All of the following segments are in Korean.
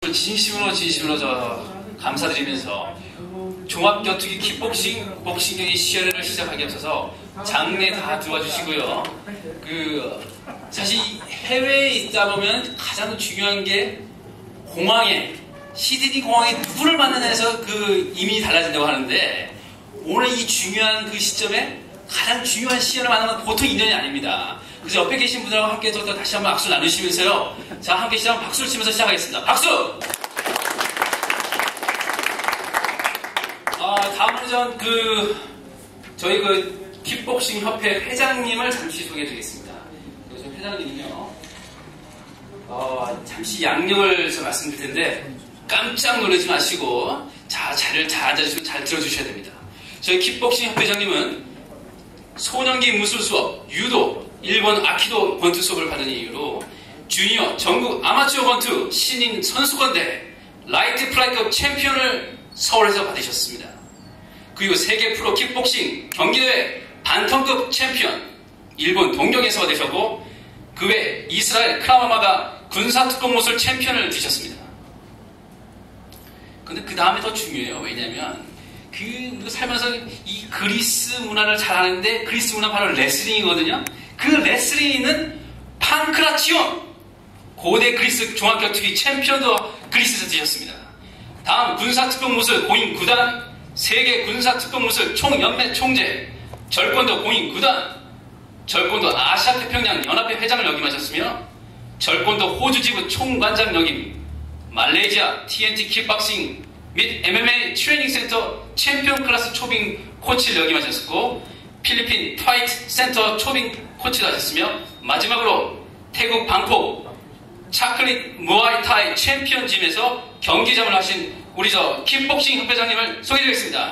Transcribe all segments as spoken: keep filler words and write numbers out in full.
그 진심으로 진심으로 저 감사드리면서 종합격투기 킥복싱 복싱경기 시연회를 시작하기 앞서서 장례 다 들어와 주시고요. 그 사실 해외에 있다 보면 가장 중요한 게 공항에 시드니 공항에 누구를 만나냐에서 그 이민이 달라진다고 하는데 오늘 이 중요한 그 시점에 가장 중요한 시연을 만나는 건 보통 인연이 아닙니다. 그래서 옆에 계신 분들하고 함께 또 다시 한번 박수 나누시면서요. 자, 함께 시작 박수를 치면서 시작하겠습니다. 박수! 아, 다음으로 전 그 저희 그 킥복싱 협회 회장님을 잠시 소개해드리겠습니다. 저 회장님은요, 어, 잠시 양력을 저 말씀드릴 텐데 깜짝 놀라지 마시고 자, 자리를 잘 앉아주시고 잘 들어주셔야 됩니다. 저희 킥복싱 협회장님은 소년기 무술 수업, 유도, 일본 아키도 권투 수업을 받은 이유로 주니어 전국 아마추어 권투 신인 선수권 대회 라이트 플라이급 챔피언을 서울에서 받으셨습니다. 그리고 세계 프로 킥복싱 경기대회 반턴급 챔피언 일본 동경에서 받으셨고 그 외 이스라엘 크라마마가 군사특공무술 챔피언을 드셨습니다. 근데 그 다음에 더 중요해요. 왜냐면 그 살면서 이 그리스 문화를 잘 아는데 그리스 문화 바로 레슬링이거든요. 그 레슬링이 있는 판크라치온 고대 그리스 종합격투기 챔피언도 그리스에서 드셨습니다. 다음 군사특공무술 공인 구 단 세계 군사특공무술 총연맹 총재 절권도 공인 구 단 절권도 아시아태평양 연합회 회장을 역임하셨으며 절권도 호주 지부 총관장 역임 말레이시아 티엔티 킥박싱 및 엠엠에이 트레이닝 센터 챔피언 클래스 초빙 코치를 역임하셨고 필리핀 파이트 센터 초빙 코치를 하셨으며 마지막으로 태국 방콕 차클릿 무아이타이 챔피언짐에서 경기장을 하신 우리 저 킥복싱 협회장님을 소개드리겠습니다.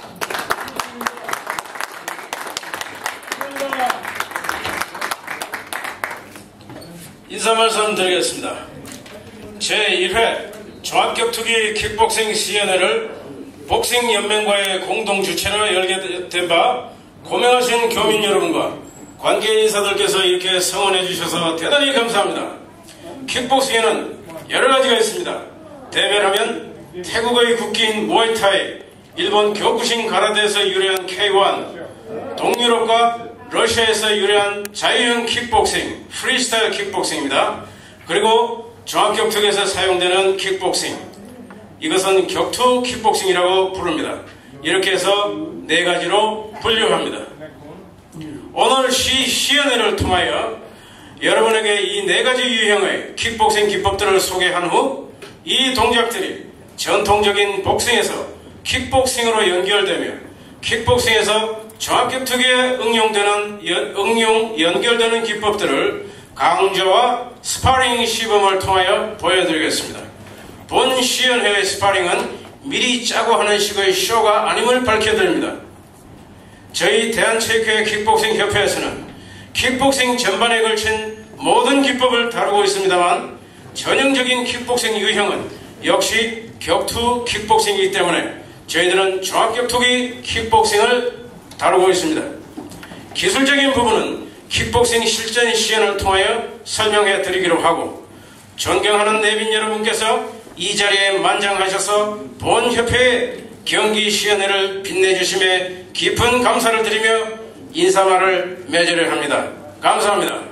인사 말씀 드리겠습니다. 제일 회 종합격투기 킥복싱 시연회를 복싱연맹과의 공동주최로 열게 된 바 고명하신 교민 여러분과 관계 인사들께서 이렇게 성원해 주셔서 대단히 감사합니다. 킥복싱에는 여러 가지가 있습니다. 대면하면 태국의 국기인 무아이타이, 일본 교쿠신 가라데에서 유래한 케이 원, 동유럽과 러시아에서 유래한 자유형 킥복싱, 프리스타일 킥복싱입니다. 그리고 종합격투기에서 사용되는 킥복싱, 이것은 격투 킥복싱이라고 부릅니다. 이렇게 해서 네 가지로 분류합니다. 오늘 시, 시연회를 통하여 여러분에게 이 네 가지 유형의 킥복싱 기법들을 소개한 후 이 동작들이 전통적인 복싱에서 킥복싱으로 연결되며 킥복싱에서 종합격투기에 응용되는 연, 응용 연결되는 기법들을 강조와 스파링 시범을 통하여 보여드리겠습니다. 본 시연회의 스파링은 미리 짜고 하는 식의 쇼가 아님을 밝혀드립니다. 저희 대한체육회 킥복싱 협회에서는 킥복싱 전반에 걸친 모든 기법을 다루고 있습니다만 전형적인 킥복싱 유형은 역시 격투 킥복싱이기 때문에 저희들은 종합격투기 킥복싱을 다루고 있습니다. 기술적인 부분은 킥복싱 실전 시연을 통하여 설명해 드리기로 하고 존경하는 내빈 여러분께서 이 자리에 만장하셔서 본 협회의 경기 시연회를 빛내주심에 깊은 감사를 드리며 인사말을 맺으려 합니다. 감사합니다.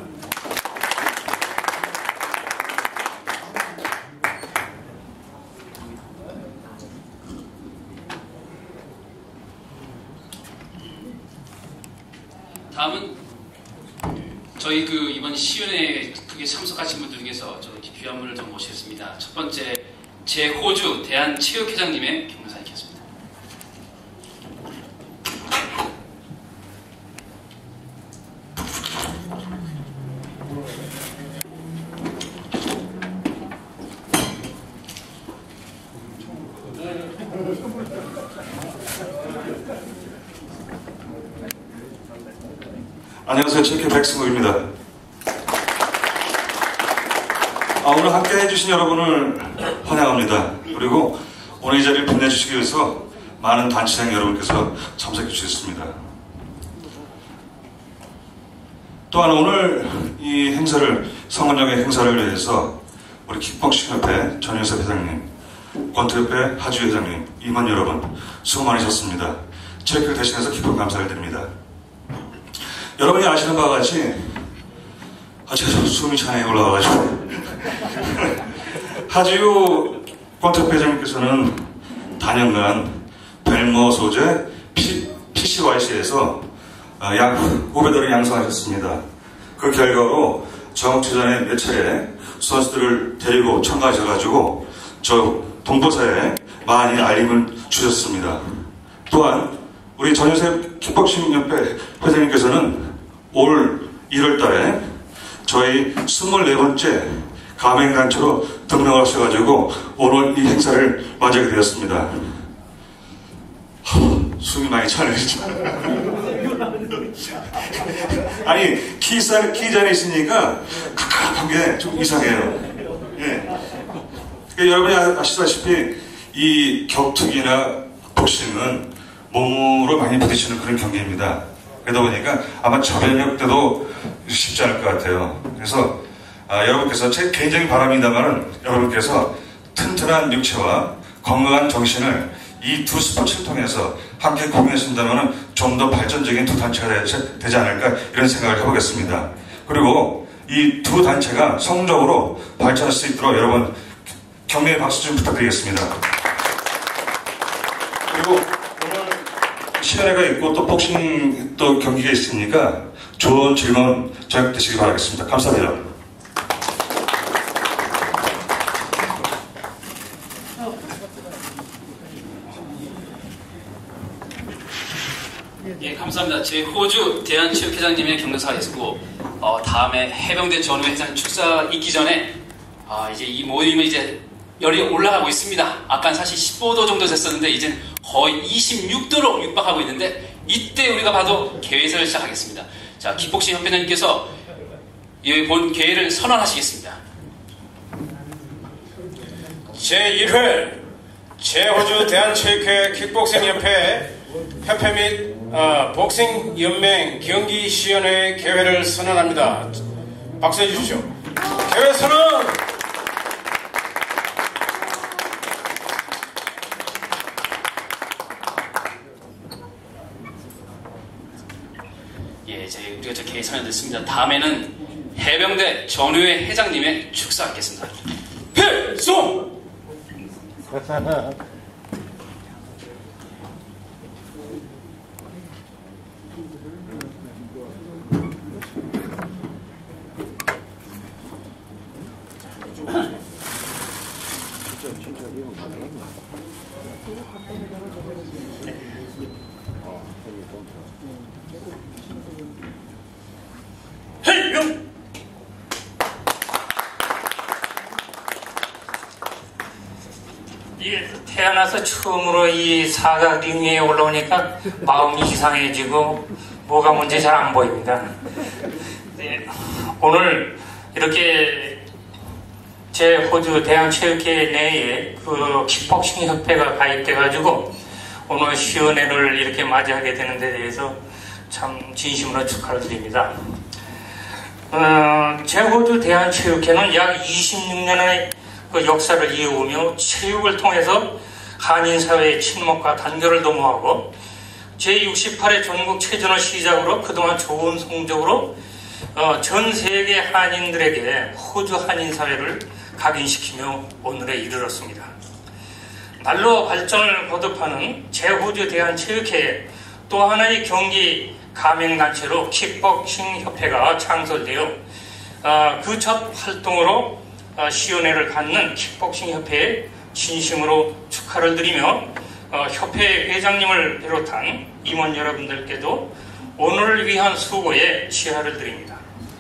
다음은 저희 그 이번 시연회에 크게 참석하신 분들 중에서 저 귀한 분을 좀 모시겠습니다. 첫 번째 제호주 대한체육회장님의 경사 있겠습니다. 안녕하세요. 체육회 백승호입니다. 아, 오늘 함께 해주신 여러분을 환영합니다. 그리고 오늘 이 자리를 빛내주시기 위해서 많은 단체장 여러분께서 참석해 주셨습니다. 또한 오늘 이 행사를, 성원역의 행사를 위해서 우리 킥복싱협회 전효섭 회장님, 권투협회 하주희 회장님, 임원 여러분 수고 많으셨습니다. 체육회를 대신해서 깊은 감사를 드립니다. 여러분이 아시는 바와 같이 아, 제가 숨이 차게 올라와가지고 하주희 권투협회 회장님께서는 단연간 벨모 소재 피씨와이씨에서 양, 후배들을 양성하셨습니다. 그 결과로 정치전에 몇 차례 선수들을 데리고 참가하셔가지고 저 동포사에 많이 알림을 주셨습니다. 또한 우리 전효섭 킥복싱협회 회장님께서는 올 일월 달에 저희 스물네 번째 가맹단체로 등록하셔가지고 오늘 이 행사를 맞이하게 되었습니다. 숨이 많이 차네요. 아니 키, 키 자리에 있으니까 갑갑한 게 좀 이상해요. 예. 그러니까 여러분이 아시다시피 이 격투기나 복싱은 몸으로 많이 부딪히는 그런 경기입니다. 그러다 보니까 아마 저변력 때도 쉽지 않을 것 같아요. 그래서 아, 여러분께서 제 개인적인 바람입니다만은 여러분께서 튼튼한 육체와 건강한 정신을 이 두 스포츠를 통해서 함께 공유했습니다만은 좀 더 발전적인 두 단체가 되지, 되지 않을까 이런 생각을 해보겠습니다. 그리고 이 두 단체가 성적으로 발전할 수 있도록 여러분 격려의 박수 좀 부탁드리겠습니다. 그리고 오늘 시연회가 있고 또 복싱 또 경기가 있으니까 좋은 즐거운 저녁 되시기 바라겠습니다. 감사합니다. 예, 감사합니다. 제 호주 대한체육회장님의 경로사가 있고, 어, 다음에 해병대 전후 회장 축사 있기 전에, 아, 이제 이 모임은 이제 열이 올라가고 있습니다. 아까는 사실 십오 도 정도 됐었는데, 이제는 거의 이십육 도로 육박하고 있는데, 이때 우리가 봐도 개회설을 시작하겠습니다. 자, 킥복싱 협회장님께서 이 본 개회를 선언하시겠습니다. 제일 회 제호주 대한체육회 킥복싱협회 협회 및 어, 복싱연맹 경기시연회 개회를 선언합니다. 박수해 주십시오. 개회 선언! 예, 저희 우리가 저 개회 선언됐습니다. 다음에는 해병대 전후회 회장님의 축사하겠습니다. 필송! 헤이용! 예, 태어나서 처음으로 이 사각 링 위에 올라오니까 마음이 이상해지고 뭐가 뭔지 잘 안 보입니다. 네, 오늘 이렇게 제 호주 대한체육회 내에 그 킥복싱 협회가 가입돼가지고 오늘 시연회를 이렇게 맞이하게 되는 데 대해서 참 진심으로 축하를 드립니다. 어, 제 호주 대한체육회는 약 이십육 년의 그 역사를 이어오며 체육을 통해서 한인사회의 친목과 단결을 도모하고 제육십팔 회 전국체전을 시작으로 그동안 좋은 성적으로 어, 전 세계 한인들에게 호주 한인사회를 각인시키며 오늘에 이르렀습니다. 날로 발전을 거듭하는 제호주 대한체육회에 또 하나의 경기 가맹단체로 킥복싱 협회가 창설되어 어, 그 첫 활동으로 어, 시연회를 갖는 킥복싱 협회에 진심으로 축하를 드리며 어, 협회 회장님을 비롯한 임원 여러분들께도 오늘을 위한 수고에 시하를 드립니다.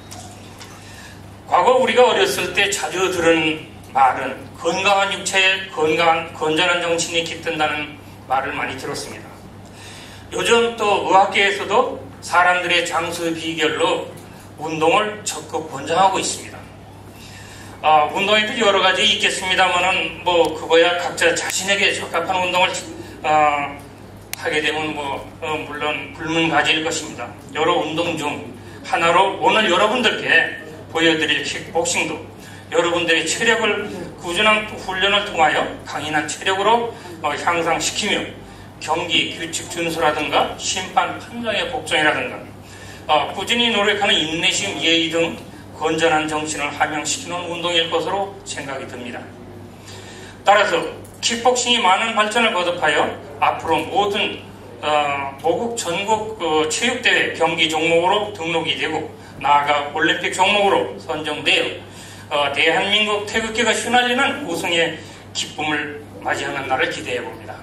과거 우리가 어렸을 때 자주 들은 말은 건강한 육체에 건강한 건전한 정신이 깃든다는 말을 많이 들었습니다. 요즘 또 의학계에서도 사람들의 장수 비결로 운동을 적극 권장하고 있습니다. 아, 운동에도 여러 가지 있겠습니다만은 뭐 그거야 각자 자신에게 적합한 운동을 어, 하게 되면 뭐 어, 물론 불문가지일 것입니다. 여러 운동 중 하나로 오늘 여러분들께 보여드릴 킥복싱도 여러분들의 체력을 꾸준한 훈련을 통하여 강인한 체력으로 어, 향상시키며 경기 규칙 준수라든가 심판 판정의 복종이라든가 어, 꾸준히 노력하는 인내심, 예의 등 건전한 정신을 함양시키는 운동일 것으로 생각이 듭니다. 따라서 킥복싱이 많은 발전을 거듭하여 앞으로 모든 어, 보국 전국 어, 체육대회 경기 종목으로 등록이 되고 나아가 올림픽 종목으로 선정되어 어, 대한민국 태극기가 휘날리는 우승의 기쁨을 맞이하는 날을 기대해 봅니다.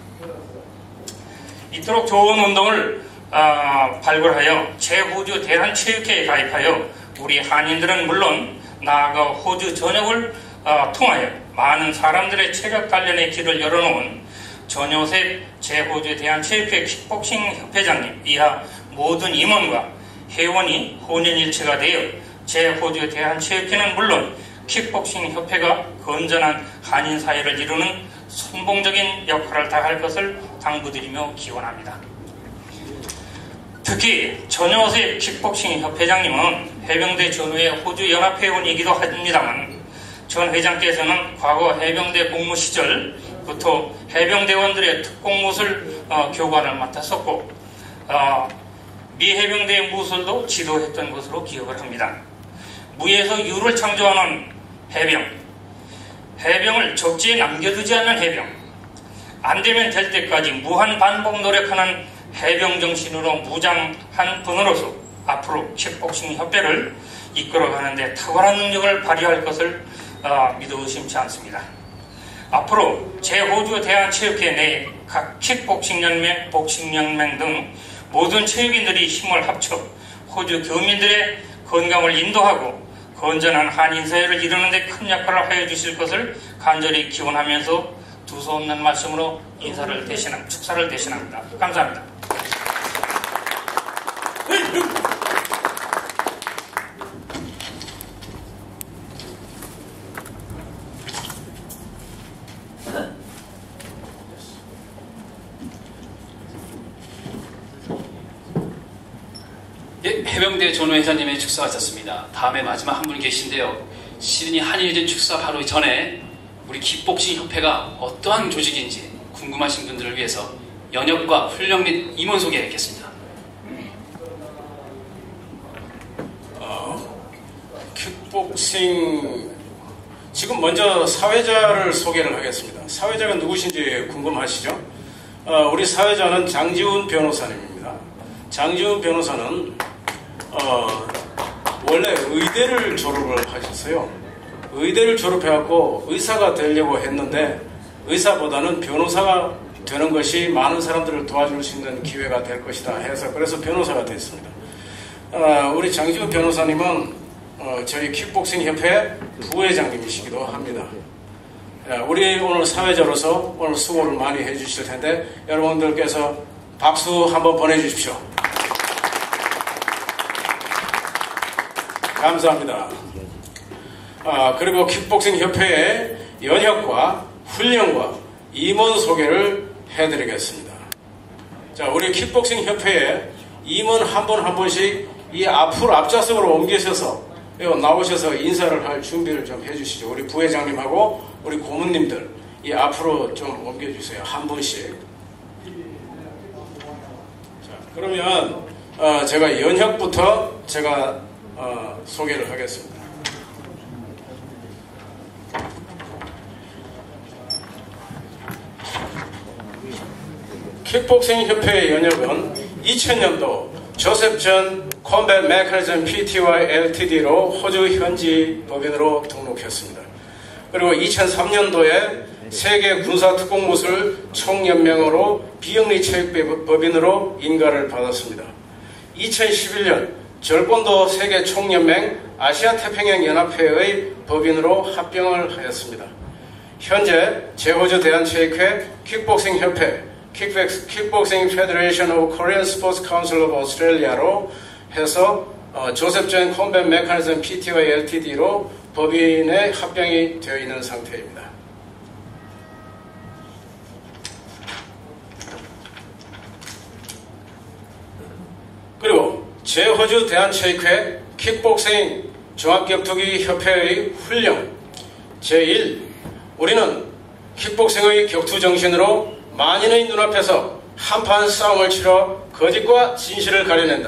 이토록 좋은 운동을 어, 발굴하여 제호주 대한체육회에 가입하여 우리 한인들은 물론 나아가 호주 전역을 어, 통하여 많은 사람들의 체력 단련의 길을 열어놓은 전효셉 제호주 대한체육회 킥복싱 협회장님 이하 모든 임원과 회원이 혼연일체가 되어 제호주 대한체육회는 물론 킥복싱 협회가 건전한 한인 사회를 이루는 선봉적인 역할을 다할 것을 당부드리며 기원합니다. 특히 전효셉 킥복싱 협회장님은 해병대 전후의 호주 연합회원이기도 합니다만 전 회장께서는 과거 해병대 복무 시절부터 해병대원들의 특공무술 어, 교관을 맡았었고 어, 미 해병대의 무술도 지도했던 것으로 기억을 합니다. 무에서 유를 창조하는 해병, 해병을 적지에 남겨두지 않는 해병, 안되면 될 때까지 무한 반복 노력하는 해병 정신으로 무장한 분으로서 앞으로 킥복싱 협회를 이끌어가는 데 탁월한 능력을 발휘할 것을 어, 믿어 의심치 않습니다. 앞으로 제호주 대한체육회 내 각 킥복싱연맹, 복싱연맹 등 모든 체육인들이 힘을 합쳐 호주 교민들의 건강을 인도하고 건전한 한인사회를 이루는 데 큰 역할을 하여 주실 것을 간절히 기원하면서 두서없는 말씀으로 인사를 대신합니다. 축사를 대신합니다. 감사합니다. 예, 해병대 전호 회장님의 축사가 있었습니다. 다음에 마지막 한 분이 계신데요. 시드니 한일전 축사 바로 전에 우리 킥복싱 협회가 어떠한 조직인지 궁금하신 분들을 위해서 연역과 훈련 및 임원 소개하겠습니다. 어, 킥복싱 지금 먼저 사회자를 소개를 하겠습니다. 사회자가 누구신지 궁금하시죠? 어, 우리 사회자는 장지훈 변호사님입니다. 장지훈 변호사는 어, 원래 의대를 졸업을 하셨어요. 의대를 졸업해갖고 의사가 되려고 했는데 의사보다는 변호사가 되는 것이 많은 사람들을 도와줄 수 있는 기회가 될 것이다 해서 그래서 변호사가 됐습니다. 어, 우리 장지훈 변호사님은 어, 저희 킥복싱 협회 부회장님이시기도 합니다. 우리 오늘 사회자로서 오늘 수고를 많이 해주실 텐데 여러분들께서 박수 한번 보내주십시오. 감사합니다. 아, 그리고 킥복싱 협회의 연역과 훈련과 임원 소개를 해드리겠습니다. 자, 우리 킥복싱 협회에 임원 한 분 한 분씩 이 앞으로 앞좌석으로 옮기셔서 나오셔서 인사를 할 준비를 좀 해주시죠. 우리 부회장님하고 우리 고문님들 이 앞으로 좀 옮겨주세요. 한 분씩. 자, 그러면 어, 제가 연역부터 제가 어, 소개를 하겠습니다. 킥복싱 협회의 연역은 이천 년도 조셉 존 콤뱃 메커니즘 피티와이 엘티디로 호주 현지 법인으로 등록했습니다. 그리고 이천삼 년도에 세계 군사특공무술 총연맹으로 비영리 체육법인으로 인가를 받았습니다. 이천십일 년 절권도 세계 총연맹 아시아태평양연합회의 법인으로 합병을 하였습니다. 현재 제호주 대한체육회 킥복싱 협회 킥복싱 페더레이션 오브 코리안 스포츠 카운슬 오브 오스트레일리아로 해서 어, 조셉 존 콤뱃 메커니즘 피티와이 엘티디로 법인에 합병이 되어 있는 상태입니다. 그리고 제호주 대한체육회 킥복싱 종합격투기협회의 훈령. 제일, 우리는 킥복싱의 격투 정신으로 만인의 눈앞에서 한판 싸움을 치러 거짓과 진실을 가려낸다.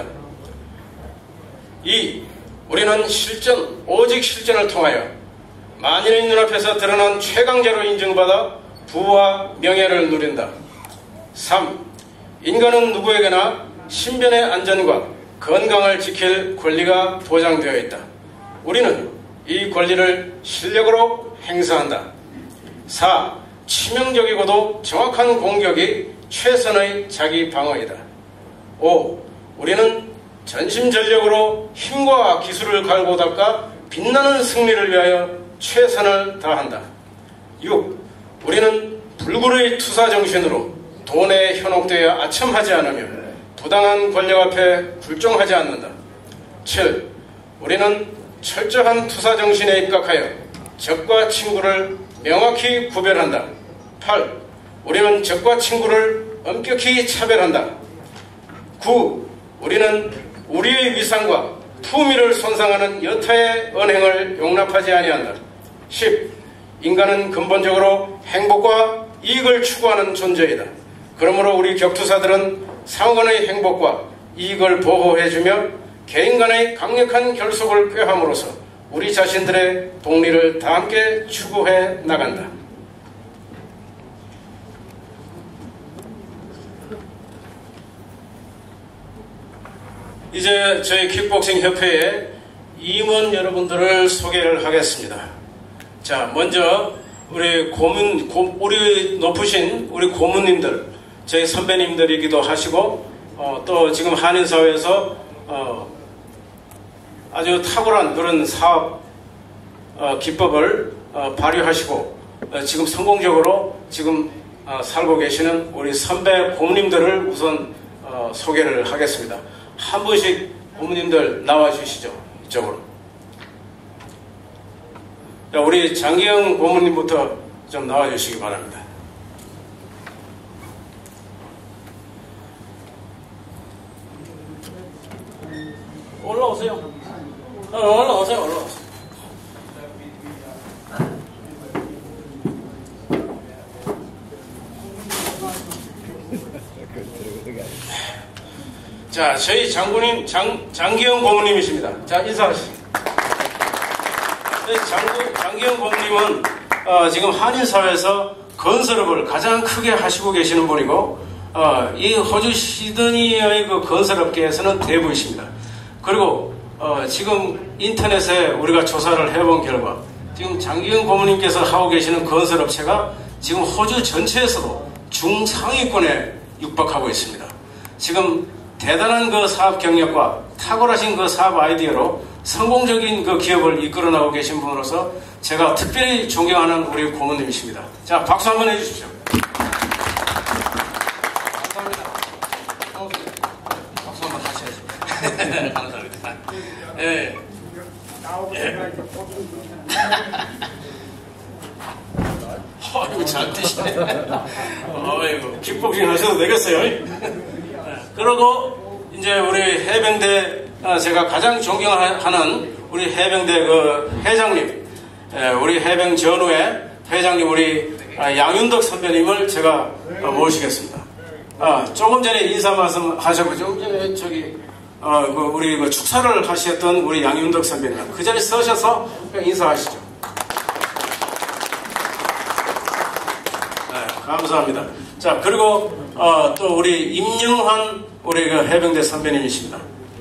이, 우리는 실전, 오직 실전을 통하여 만인의 눈앞에서 드러난 최강자로 인정받아 부와 명예를 누린다. 삼. 인간은 누구에게나 신변의 안전과 건강을 지킬 권리가 보장되어 있다. 우리는 이 권리를 실력으로 행사한다. 사. 치명적이고도 정확한 공격이 최선의 자기 방어이다. 오. 우리는 전심전력으로 힘과 기술을 갈고 닦아 빛나는 승리를 위하여 최선을 다한다. 육. 우리는 불굴의 투사 정신으로 돈에 현혹되어 아첨하지 않으며 부당한 권력 앞에 굴종하지 않는다. 칠. 우리는 철저한 투사 정신에 입각하여 적과 친구를 명확히 구별한다. 팔. 우리는 적과 친구를 엄격히 차별한다. 구. 우리는 우리의 위상과 품위를 손상하는 여타의 언행을 용납하지 아니한다. 십. 인간은 근본적으로 행복과 이익을 추구하는 존재이다. 그러므로 우리 격투사들은 상호간의 행복과 이익을 보호해주며 개인 간의 강력한 결속을 꾀함으로써 우리 자신들의 독리를 다 함께 추구해 나간다. 이제 저희 킥복싱 협회의 임원 여러분들을 소개를 하겠습니다. 자, 먼저 우리 고문, 고, 우리 높으신 우리 고문님들, 저희 선배님들이기도 하시고 어, 또 지금 한인사회에서 어, 아주 탁월한 그런 사업 어, 기법을 어, 발휘하시고 어, 지금 성공적으로 지금 어, 살고 계시는 우리 선배 고문님들을 우선 어, 소개를 하겠습니다. 한 분씩 고문님들 나와주시죠. 이쪽으로. 자, 우리 장기영 고문님부터 좀 나와주시기 바랍니다. 올라오세요. 어, 올라오세요. 올라오세요. 자, 저희 장군님, 장, 장기영 고문님이십니다. 자, 인사하시죠. 장, 장기영 고문님은 어, 지금 한인사회에서 건설업을 가장 크게 하시고 계시는 분이고 어, 이 호주 시드니의 그 건설업계에서는 대부이십니다. 그리고 어, 지금 인터넷에 우리가 조사를 해본 결과 지금 장기영 고문님께서 하고 계시는 건설업체가 지금 호주 전체에서도 중상위권에 육박하고 있습니다. 지금 대단한 그 사업 경력과 탁월하신 그 사업 아이디어로 성공적인 그 기업을 이끌어나가고 계신 분으로서 제가 특별히 존경하는 우리 고문님이십니다. 자, 박수 한번 해주십시오. 감사합니다. 박수 한번 다시 해주세요. 감사합니다. 예. 예. 어이구, 잘 뛰시네. 어이구, 킥복싱 하셔도 되겠어요. 그리고 이제 우리 해병대 제가 가장 존경하는 우리 해병대 그 회장님, 우리 해병 전후의 회장님 우리 양윤덕 선배님을 제가 모시겠습니다. 아, 조금 전에 인사 말씀 하셨고 조금 전에 저기 어, 그 우리 그 축사를 하셨던 우리 양윤덕 선배님 그 자리에 서셔서 인사하시죠. 네, 감사합니다. 자, 그리고 어, 또 우리 임영환 우리 그 해병대 선배님이십니다.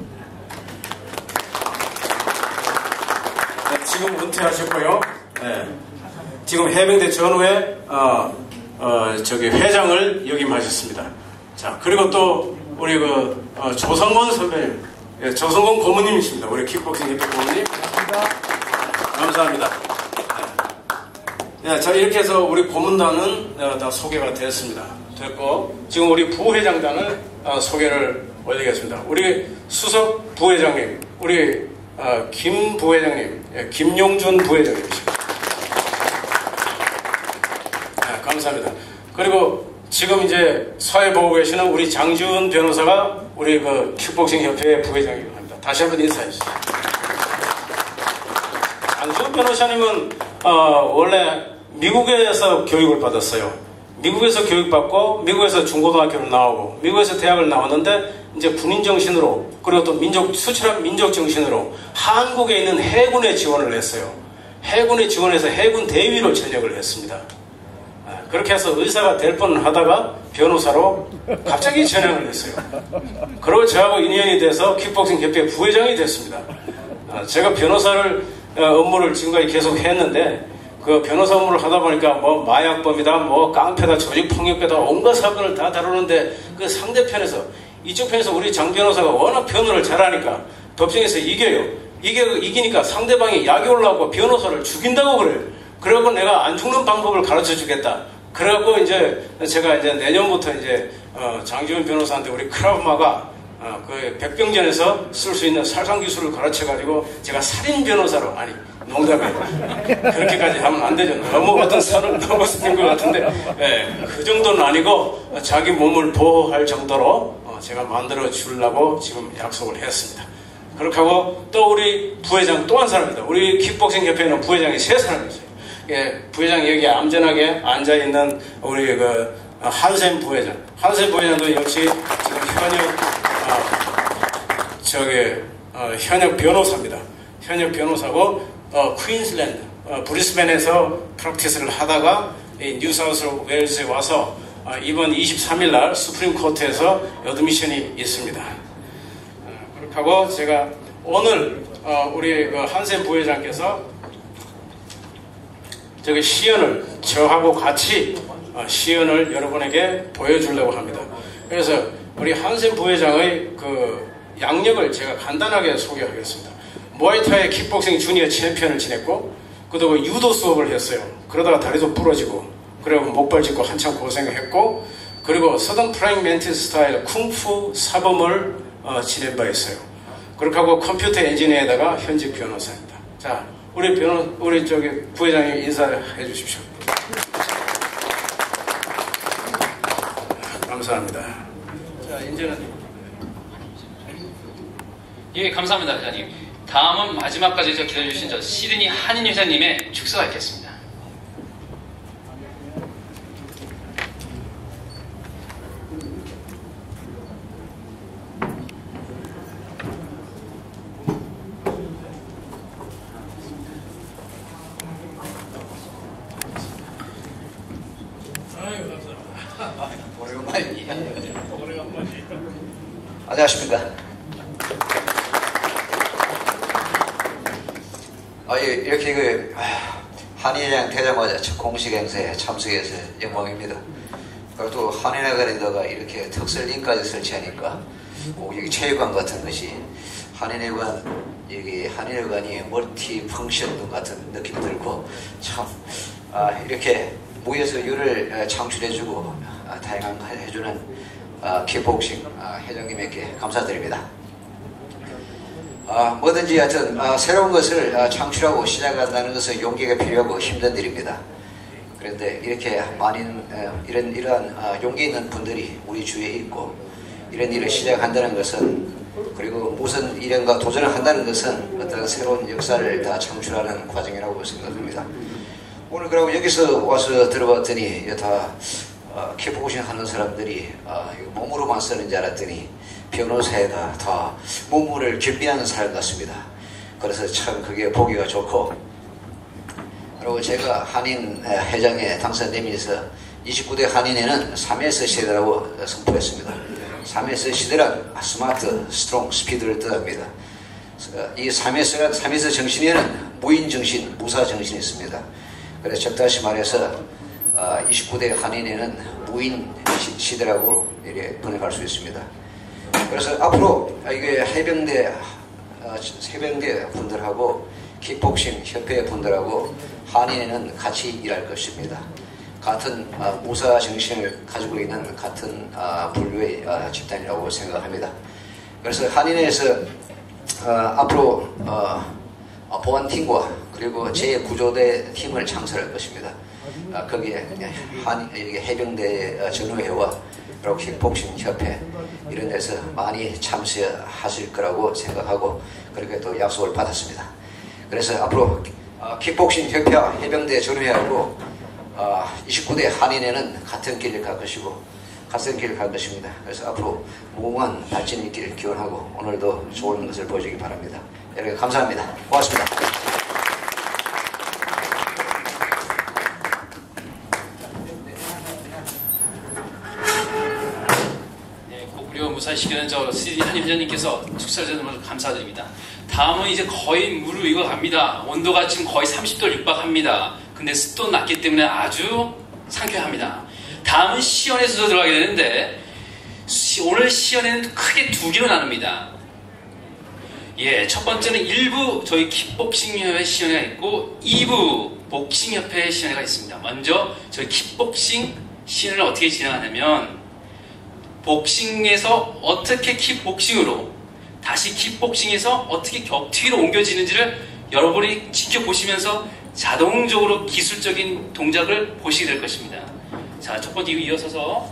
네, 지금 은퇴하셨고요. 네, 지금 해병대 전후에 어, 어, 저기 회장을 역임하셨습니다. 자, 그리고 또 우리 그 어, 조성권 선배님, 네, 조성권 고문님이십니다. 우리 킥복싱 협회 고문님. 감사합니다. 네. 네, 자, 이렇게 해서 우리 고문단은 어, 다 소개가 됐습니다. 됐고 지금 우리 부회장단을 어, 소개를 올리겠습니다. 우리 수석 부회장님, 우리 어, 김 부회장님, 예, 김용준 부회장님이십니다. 네, 감사합니다. 그리고 지금 이제 사회 보고 계시는 우리 장지훈 변호사가 우리 그 킥복싱 협회의 부회장이기도 합니다. 다시 한번 인사해 주세요. 변호사님은 어, 원래 미국에서 교육을 받았어요. 미국에서 교육받고 미국에서 중고등학교를 나오고 미국에서 대학을 나왔는데 이제 군인 정신으로 그리고 또 민족 수출한 민족 정신으로 한국에 있는 해군에 지원을 했어요. 해군에 지원해서 해군 대위로 전역을 했습니다. 그렇게 해서 의사가 될 뻔 하다가 변호사로 갑자기 전향을 했어요. 그리고 저하고 인연이 돼서 킥복싱 협회 부회장이 됐습니다. 제가 변호사를 업무를 지금까지 계속 했는데 그 변호사 업무를 하다 보니까 뭐 마약범이다, 뭐 깡패다, 조직폭력배다 온갖 사건을 다 다루는데 그 상대편에서 이쪽 편에서 우리 장 변호사가 워낙 변호를 잘하니까 법정에서 이겨요. 이겨, 이기니까 상대방이 약이 올라오고 변호사를 죽인다고 그래요. 그래갖고 내가 안 죽는 방법을 가르쳐 주겠다. 그래갖고 이제 제가 이제 내년부터 이제 어, 장지훈 변호사한테 우리 크라우마가 어, 그 백병전에서 쓸 수 있는 살상 기술을 가르쳐 가지고 제가 살인 변호사로 아니 농담이에요. 그렇게까지 하면 안 되죠. 너무 어떤 선을 넘어서는 것 같은데 예, 그 정도는 아니고 자기 몸을 보호할 정도로 어, 제가 만들어 주려고 지금 약속을 했습니다. 그렇게 하고 또 우리 부회장 또 한 사람입니다. 우리 킥복싱 협회에는 부회장이 세 사람이 있어요. 예, 부회장 여기 암전하게 앉아있는 우리 그 한샘 부회장. 한샘 부회장도 역시 지금 현역, 어, 저기, 어, 현역 변호사입니다. 현역 변호사고, 어, 퀸즐랜드, 어, 브리스벤에서 프랙티스를 하다가 이 뉴사우스 웨일즈에 와서 어, 이번 이십삼 일 날 수프림 코트에서 어드미션이 있습니다. 어, 그렇게 하고 제가 오늘 어, 우리 그 한샘 부회장께서 저기 시연을 저하고 같이 어, 시연을 여러분에게 보여주려고 합니다. 그래서 우리 한샘 부회장의 그 양력을 제가 간단하게 소개하겠습니다. 무아이타이 킥복싱 주니어 챔피언을 지냈고 그다음에 유도 수업을 했어요. 그러다가 다리도 부러지고 그리고 목발 짚고 한참 고생했고 그리고 서던 프라잉 멘티스 스타일 쿵푸 사범을 어, 지낸 바 있어요. 그렇게 하고 컴퓨터 엔지니어에다가 현직 변호사입니다. 자, 우리 변호, 우리 저기 부회장님 인사해 주십시오. 감사합니다. 자, 이제는 예, 감사합니다, 회장님. 다음은 마지막까지 기다려주신 저 시드니 한인 회장님의 축사가 있겠습니다. 안녕하십니까. 아, 이렇게 그 한인회장 되자마자 첫 공식 행사에 참석해서 영광입니다. 그리고 또 한인회관에다가 이렇게 특설링까지 설치하니까 꼭 여기 체육관 같은 것이 한인회관, 여기 한인회관이 멀티 펑션 같은 느낌이 들고 참 아, 이렇게 모여서 유를 창출해주고 아, 다양한 걸 해주는 아, 킥복싱 아, 회장님에게 감사드립니다. 아, 뭐든지 하여튼 아, 새로운 것을 아, 창출하고 시작한다는 것은 용기가 필요하고 힘든 일입니다. 그런데 이렇게 많은 아, 이런 이러한 아, 용기 있는 분들이 우리 주위에 있고 이런 일을 시작한다는 것은 그리고 무슨 일인가 도전을 한다는 것은 어떤 새로운 역사를 다 창출하는 과정이라고 생각합니다. 오늘 그러고 여기서 와서 들어봤더니 다 어, 킥복싱 하는 사람들이 어, 몸으로만 쓰는 줄 알았더니 변호사에다 다 몸무를 겸비하는 사람 같습니다. 그래서 참 그게 보기가 좋고 그리고 제가 한인 회장에 당선되면서 이십구 대 한인회는 삼 에스 시대라고 선포했습니다. 삼 에스 시대란 스마트, 스트롱, 스피드를 뜻합니다. 이 삼 에스란 삼 에스 정신에는 무인 정신, 무사 정신이 있습니다. 그래서 적다시 말해서 어, 이십구 대 한인회는 무인 시대라고 이렇게 번역할 수 있습니다. 그래서 앞으로 이게 해병대, 어, 해병대 분들하고 킥복싱 협회 분들하고 한인회는 같이 일할 것입니다. 같은 어, 무사 정신을 가지고 있는 같은 어, 분류의 어, 집단이라고 생각합니다. 그래서 한인회에서 어, 앞으로 어, 보안팀과 그리고 제구조대 팀을 창설할 것입니다. 아, 거기에 한, 해병대 전우회와 그리고 킥복싱 협회 이런 데서 많이 참여하실 거라고 생각하고 그렇게 또 약속을 받았습니다. 그래서 앞으로 어, 킥복싱 협회 해병대 전우회하고 어, 이십구 대 한인회는 같은 길을 갈 것이고 같은 길을 갈 것입니다. 그래서 앞으로 무궁한 발전이 있기를 기원하고 오늘도 좋은 것을 보여주기 바랍니다. 여러분 감사합니다. 고맙습니다. 네, 고구려 무사시키는 저 시디 한임전님께서 축사를 주셔서 감사드립니다. 다음은 이제 거의 무르익어 갑니다. 온도가 지금 거의 삼십 도를 육박합니다. 근데 습도는 낮기 때문에 아주 상쾌합니다. 다음은 시연에서 들어가게 되는데 시, 오늘 시연에는 크게 두 개로 나눕니다. 예, 첫 번째는 일 부 저희 킥복싱협회 시연회가 있고 이 부 복싱협회 시연회가 있습니다. 먼저 저희 킥복싱 시연회를 어떻게 진행하냐면 복싱에서 어떻게 킥복싱으로 다시 킥복싱에서 어떻게 격투기로 옮겨지는지를 여러분이 지켜보시면서 자동적으로 기술적인 동작을 보시게 될 것입니다. 자, 첫 번째 이어서서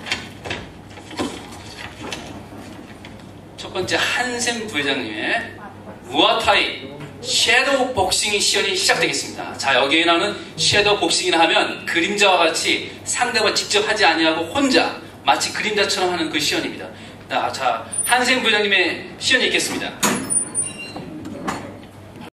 첫 번째 한샘 부회장님의 무아타이 섀도우 복싱 시연이 시작되겠습니다. 자, 여기에 나오는 섀도우 복싱이라 하면 그림자와 같이 상대와 직접 하지 아니하고 혼자 마치 그림자처럼 하는 그 시연입니다. 자, 한샘 부회장님의 시연이 있겠습니다.